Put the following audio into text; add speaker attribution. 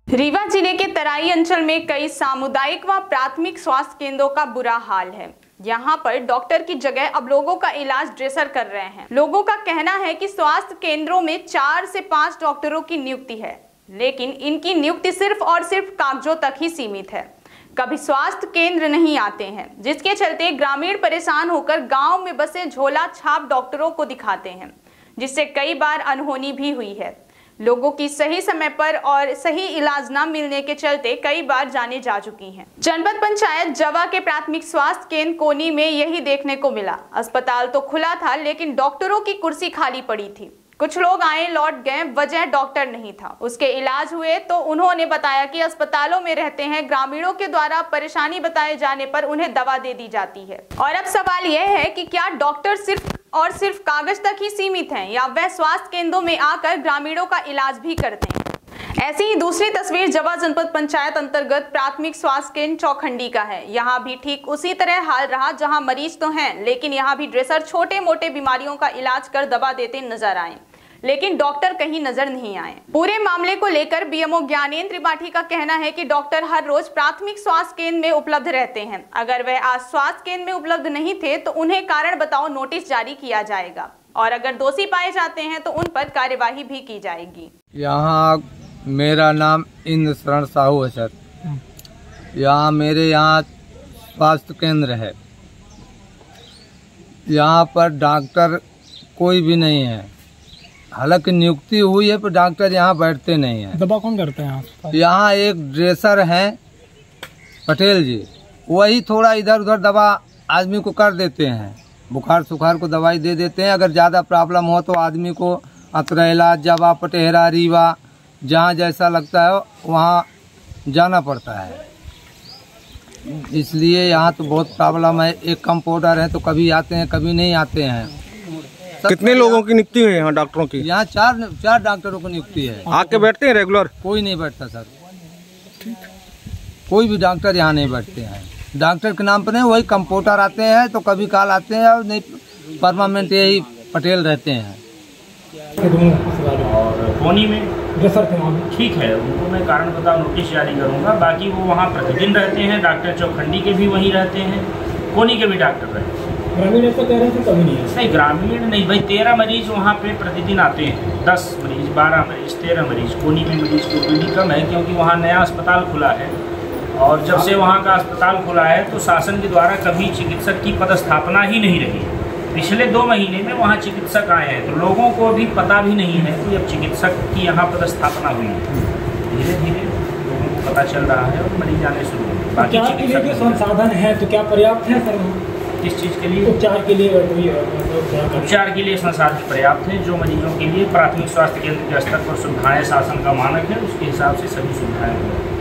Speaker 1: रीवा जिले के तराई अंचल में कई सामुदायिक व प्राथमिक स्वास्थ्य केंद्रों का बुरा हाल है। यहाँ पर डॉक्टर की जगह अब लोगों का इलाज ड्रेसर कर रहे हैं। लोगों का कहना है कि स्वास्थ्य केंद्रों में 4 से 5 डॉक्टरों की नियुक्ति है, लेकिन इनकी नियुक्ति सिर्फ और सिर्फ कागजों तक ही सीमित है। कभी स्वास्थ्य केंद्र नहीं आते हैं, जिसके चलते ग्रामीण परेशान होकर गाँव में बसे झोला छाप डॉक्टरों को दिखाते हैं, जिससे कई बार अनहोनी भी हुई है। लोगों की सही समय पर और सही इलाज न मिलने के चलते कई बार जाने जा चुकी हैं। जनपद पंचायत जवा के प्राथमिक स्वास्थ्य केंद्र कोनी में यही देखने को मिला। अस्पताल तो खुला था, लेकिन डॉक्टरों की कुर्सी खाली पड़ी थी। कुछ लोग आए लौट गए, वजह डॉक्टर नहीं था। उसके इलाज हुए तो उन्होंने बताया कि अस्पतालों में रहते हैं ग्रामीणों के द्वारा परेशानी बताए जाने पर उन्हें दवा दे दी जाती है। और अब सवाल यह है कि क्या डॉक्टर सिर्फ और सिर्फ कागज तक ही सीमित हैं या वह स्वास्थ्य केंद्रों में आकर ग्रामीणों का इलाज भी करते हैं। ऐसी ही दूसरी तस्वीर जवा जनपद पंचायत अंतर्गत प्राथमिक स्वास्थ्य केंद्र चौखंडी का है। यहाँ भी ठीक उसी तरह हाल रहा, जहाँ मरीज तो हैं, लेकिन यहाँ भी ड्रेसर छोटे मोटे बीमारियों का इलाज कर दवा देते नजर आए, लेकिन डॉक्टर कहीं नजर नहीं आए। पूरे मामले को लेकर बीएमओ ज्ञानेंद्र त्रिपाठी का कहना है कि डॉक्टर हर रोज प्राथमिक स्वास्थ्य केंद्र में उपलब्ध रहते हैं। अगर वह आज स्वास्थ्य केंद्र में उपलब्ध नहीं थे तो उन्हें कारण बताओ नोटिस जारी किया जाएगा, और अगर दोषी पाए जाते हैं तो उन पर कार्यवाही भी की जाएगी।
Speaker 2: यहाँ मेरा नाम इंद्र शरण साहू है सर। यहाँ मेरे यहाँ स्वास्थ्य केंद्र है। यहाँ पर डॉक्टर कोई भी नहीं है। हालांकि नियुक्ति हुई है पर डॉक्टर यहाँ बैठते नहीं हैं।
Speaker 3: दवा कौन करते हैं यहाँ?
Speaker 2: यहाँ एक ड्रेसर हैं पटेल जी, वही थोड़ा इधर उधर दवा आदमी को कर देते हैं। बुखार सुखार को दवाई दे देते हैं। अगर ज़्यादा प्रॉब्लम हो तो आदमी को अतरेला, जवा, पटेहरा, रीवा, जहाँ जैसा लगता है वहाँ जाना पड़ता है। इसलिए यहाँ तो बहुत प्रॉब्लम है। एक कंपाउंडर है तो कभी आते हैं कभी नहीं आते हैं।
Speaker 3: कितने लोगों की नियुक्ति है यहाँ डॉक्टरों की?
Speaker 2: यहाँ चार डॉक्टरों की नियुक्ति है।
Speaker 3: आके बैठते हैं रेगुलर? कोई
Speaker 2: नहीं बैठता सर, कोई भी डॉक्टर यहाँ नहीं बैठते हैं। डॉक्टर के नाम पर नहीं, वही कंपाउंडर आते हैं तो कभी काल आते हैं, और नहीं परमानेंट यही पटेल रहते हैं।
Speaker 4: और कोनी में ठीक है, उनको मैं कारण बताओ नोटिस जारी करूँगा। बाकी वो वहाँ प्रतिदिन रहते हैं। डॉक्टर चौखंडी के भी वहीं रहते हैं, कोनी के भी डॉक्टर रहते हैं।
Speaker 3: ग्रामीण ऐसा कह रहे थे कभी नहीं है?
Speaker 4: नहीं, ग्रामीण नहीं भाई। 13 मरीज वहाँ पे प्रतिदिन आते हैं। 10 मरीज, 12 मरीज, 13 मरीज। कोनी में मरीज की ओपीडी कम है क्योंकि वहाँ नया अस्पताल खुला है, और जब से वहाँ का अस्पताल खुला है तो शासन के द्वारा कभी चिकित्सक की पदस्थापना ही नहीं रही। पिछले 2 महीने में वहाँ चिकित्सक आए हैं, तो लोगों को अभी पता भी नहीं है कि अब चिकित्सक की यहाँ पदस्थापना हुई है। धीरे धीरे लोगों को पता चल रहा है और मरीज आने शुरू हुए। बाकी
Speaker 3: चिकित्सक संसाधन है तो क्या पर्याप्त है सर?
Speaker 4: किस चीज़ के लिए?
Speaker 3: उपचार के लिए?
Speaker 4: उपचार के लिए संसाधन पर्याप्त है। जो मरीजों के लिए प्राथमिक स्वास्थ्य केंद्र के स्तर पर सुविधाएं शासन का मानक है, उसके हिसाब से सभी सुविधाएं हैं।